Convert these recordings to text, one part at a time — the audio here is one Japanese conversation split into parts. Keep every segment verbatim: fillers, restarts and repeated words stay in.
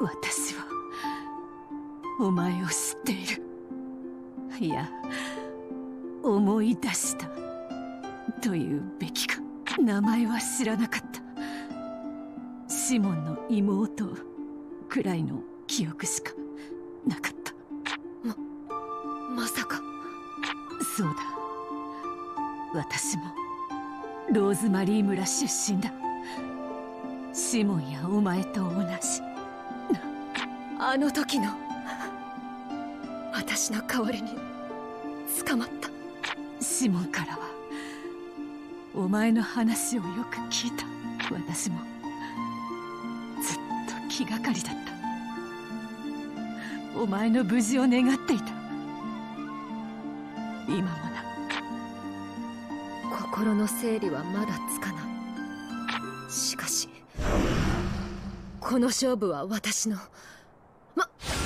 私はお前を知っている。いや、思い出したというべきか。名前は知らなかった。シモンの妹くらいの記憶しかなかった。 ま、まさか。 そうだ、私もローズマリー村出身だ。シモンやお前と同じ。 あの時の私の代わりに捕まった。 シモンからはお前の話をよく聞いた。私もずっと気がかりだった。お前の無事を願っていた。今もな。 心の整理はまだつかない。しかしこの勝負は私の。ま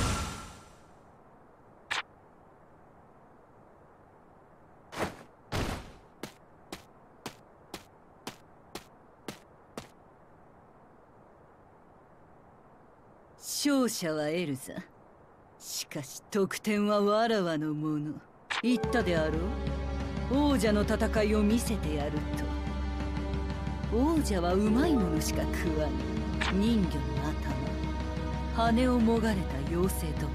勝者はエルザ。しかし得点はわらわのもの。言ったであろう。王者の戦いを見せてやると。王者はうまいものしか食わぬ。人魚の頭、羽をもがれた妖精とか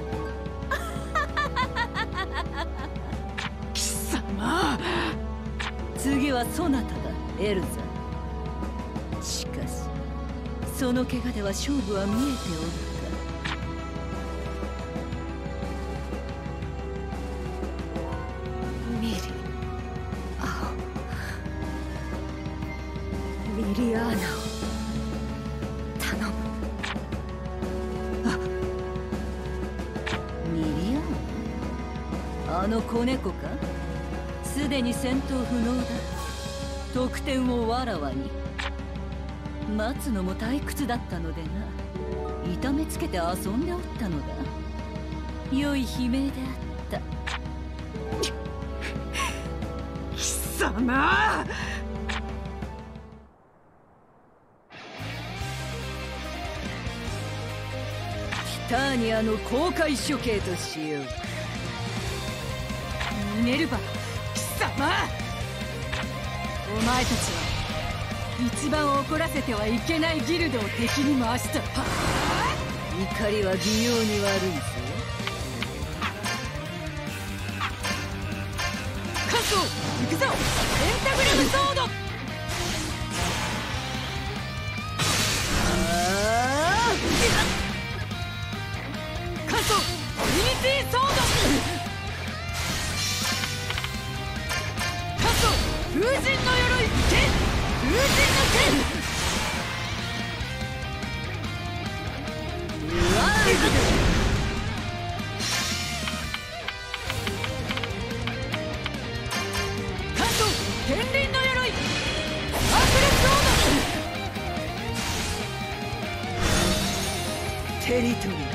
な。 貴様。 次はそなただ、エルザ。しかしその怪我では勝負は見えておるか。 ミリアオ、ミリアーナを頼む。 あ、ミリアーナ、あの子猫か。すでに戦闘不能だ。得点をわらわに。待つのも退屈だったのでな。痛めつけて遊んでおったのだ。良い悲鳴であった。 貴様。 ティターニアの公開処刑としよう。 ミネルヴァ、貴様。お前たちは一番怒らせてはいけないギルドを敵に回した。はあ、怒りは美容に悪いぞ。 カソ、行くぞ。ペンタグラムソード。 ああ、 カソ、トリニティソード。カソ、風神の鎧、剣。風神の剣。 うわー、 カソ、天輪の鎧。アークレスオード。テリトリー。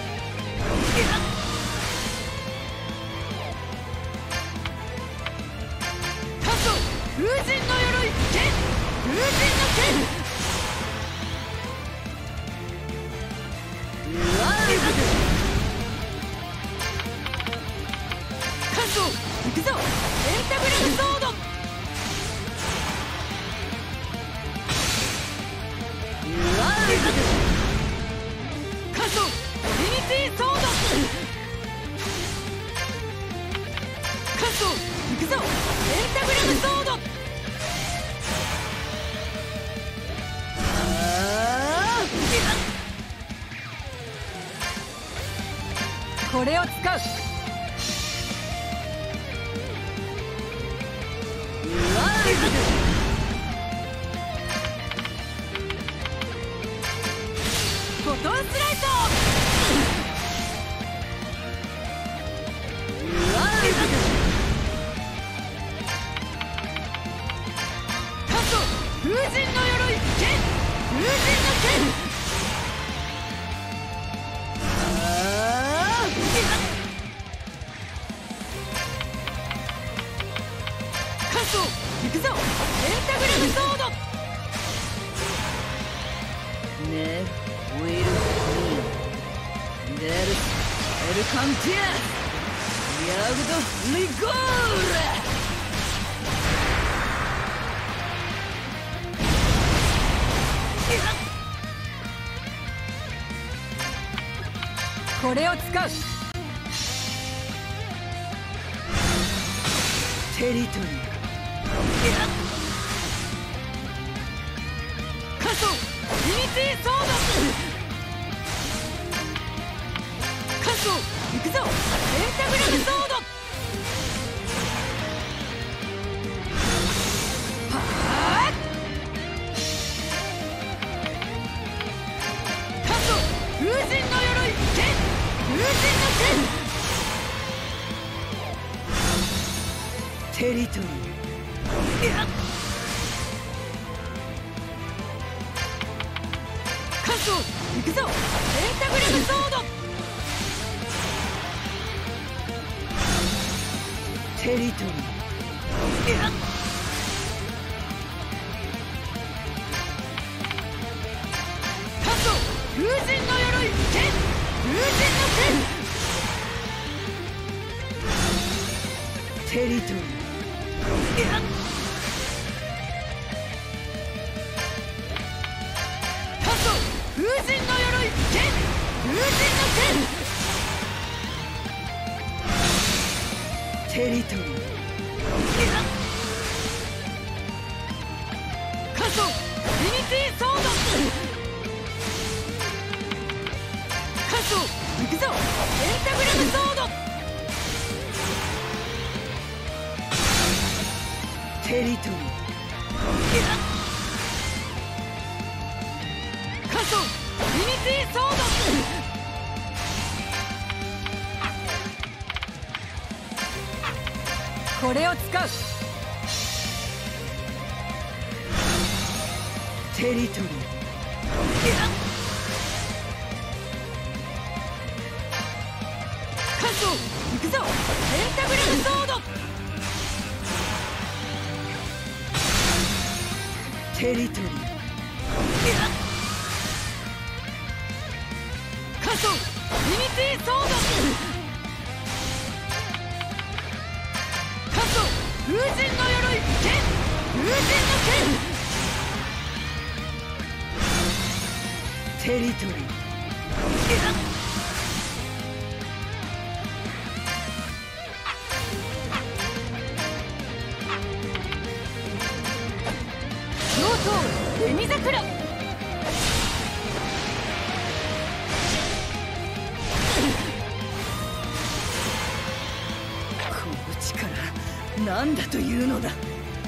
カソ、風神の鎧、剣。風神の剣。 うわー、 カソ、行くぞ。ペンタグラムソード。 うわー、 カソ、トリニティソード。カソ、行くぞ。ペンタグラムソード。これを使う。 うわー、 フォトンスライト。 うわー、 カソ、風神の鎧、剣。風神の剣。カソ、行くぞ。ペンタグラムソード。 ね、ウィル・ミー。 デルスエルカンティアヤグドリゴーこれを使う。 テリトリーカソユニティソードカソ行くぞペンタグラムソードはあカソ風神の鎧剣風神の剣テリトリーカソ行くぞペンタグラムソードテリトリーカソ風神の鎧剣風神の剣テリトリーカソ風神の鎧剣風神の剣テリトリーカソユニティソードカソ行くぞペンタグラムソードテリトリーカソユニティソードこれを使う。 テリトリーカソ行くぞペンタグラムソードテリトリーカソユニティソードカソ風神の鎧剣風神の剣テリトリー海桜この力何だというのだ。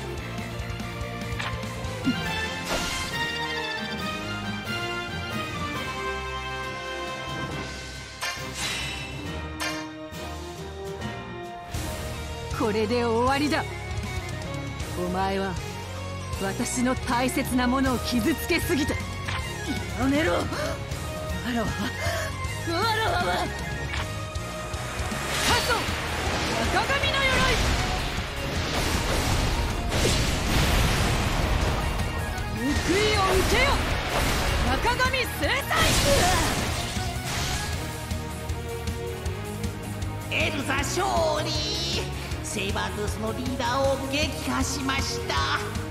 これで終わりだ。お前は私の大切なものを傷つけすぎた。 やめろ。わらわはわらわはカソ赤髪の鎧報いを受けよ赤髪制裁。 エルザ勝利。セイバートゥースのリーダーを撃破しました。